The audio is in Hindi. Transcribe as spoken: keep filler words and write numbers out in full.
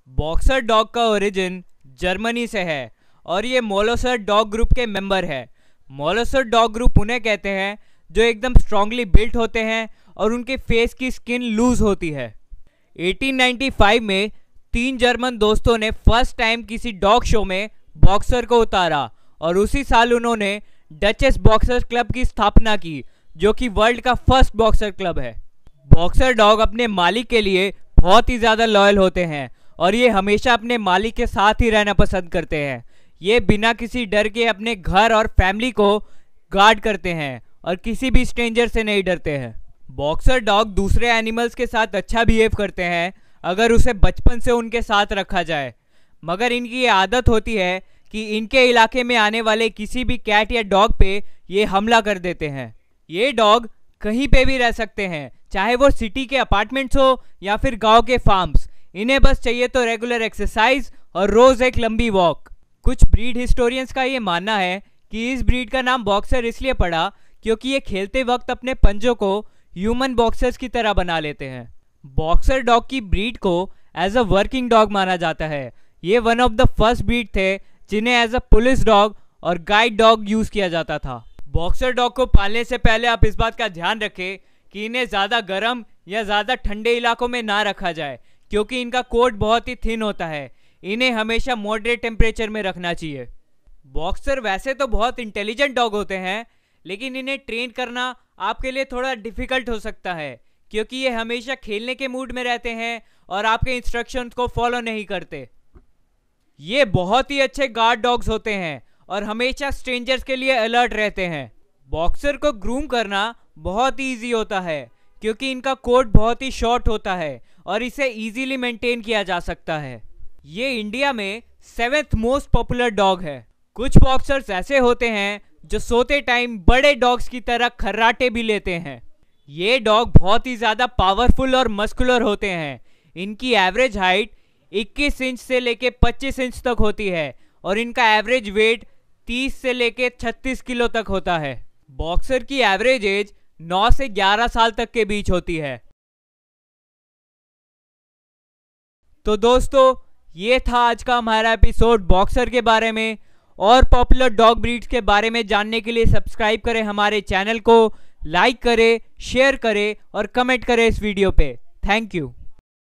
बॉक्सर डॉग का ओरिजिन जर्मनी से है और ये मोलोसर डॉग ग्रुप के मेंबर है। मोलोसर डॉग ग्रुप उन्हें कहते हैं जो एकदम स्ट्रांगली बिल्ट होते हैं और उनके फेस की स्किन लूज होती है। अठारह सौ पचानवे में तीन जर्मन दोस्तों ने फर्स्ट टाइम किसी डॉग शो में बॉक्सर को उतारा और उसी साल उन्होंने डचेस बॉक्सर क्लब की स्थापना की, जो कि वर्ल्ड का फर्स्ट बॉक्सर क्लब है। बॉक्सर डॉग अपने मालिक के लिए बहुत ही ज़्यादा लॉयल होते हैं और ये हमेशा अपने मालिक के साथ ही रहना पसंद करते हैं। ये बिना किसी डर के अपने घर और फैमिली को गार्ड करते हैं और किसी भी स्ट्रेंजर से नहीं डरते हैं। बॉक्सर डॉग दूसरे एनिमल्स के साथ अच्छा बिहेव करते हैं अगर उसे बचपन से उनके साथ रखा जाए, मगर इनकी ये आदत होती है कि इनके इलाके में आने वाले किसी भी कैट या डॉग पे ये हमला कर देते हैं। ये डॉग कहीं पे भी रह सकते हैं, चाहे वो सिटी के अपार्टमेंट्स हो या फिर गांव के फार्म्स। इन्हें बस चाहिए तो रेगुलर एक्सरसाइज और रोज एक लंबी वॉक। कुछ ब्रीड हिस्टोरियंस का ये मानना है कि इस ब्रीड का नाम बॉक्सर इसलिए पड़ा क्योंकि ये खेलते वक्त अपने पंजों को ह्यूमन बॉक्सर्स की तरह बना लेते हैं। बॉक्सर डॉग की ब्रीड को एज अ वर्किंग डॉग माना जाता है। ये one of the first breed थे जिन्हें एज अ पुलिस डॉग और गाइड डॉग यूज किया जाता था। बॉक्सर डॉग को पालने से पहले आप इस बात का ध्यान रखें कि इन्हें ज़्यादा गर्म या ज़्यादा ठंडे इलाकों में ना रखा जाए, क्योंकि इनका कोट बहुत ही थिन होता है। इन्हें हमेशा मॉडरेट टेम्परेचर में रखना चाहिए। बॉक्सर वैसे तो बहुत इंटेलिजेंट डॉग होते हैं, लेकिन इन्हें ट्रेन करना आपके लिए थोड़ा डिफिकल्ट हो सकता है, क्योंकि ये हमेशा खेलने के मूड में रहते हैं और आपके इंस्ट्रक्शंस को फॉलो नहीं करते। ये बहुत ही अच्छे गार्ड डॉग्स होते हैं और हमेशा स्ट्रेंजर्स के लिए अलर्ट रहते हैं। बॉक्सर को ग्रूम करना बहुत ही ईजी होता है क्योंकि इनका कोट बहुत ही शॉर्ट होता है और इसे इजीली मेंटेन किया जा सकता है। ये इंडिया में सेवेंथ मोस्ट पॉपुलर डॉग है। कुछ बॉक्सर्स ऐसे होते हैं जो सोते टाइम बड़े डॉग्स की तरह खर्राटे भी लेते हैं। ये डॉग बहुत ही ज़्यादा पावरफुल और मस्कुलर होते हैं। इनकी एवरेज हाइट इक्कीस इंच से लेके पच्चीस इंच तक होती है और इनका एवरेज वेट तीस से लेके छत्तीस किलो तक होता है। बॉक्सर की एवरेज एज नौ से ग्यारह साल तक के बीच होती है। तो दोस्तों, ये था आज का हमारा एपिसोड बॉक्सर के बारे में। और पॉपुलर डॉग ब्रीड्स के बारे में जानने के लिए सब्सक्राइब करें हमारे चैनल को, लाइक करें, शेयर करें और कमेंट करें इस वीडियो पे। Thank you.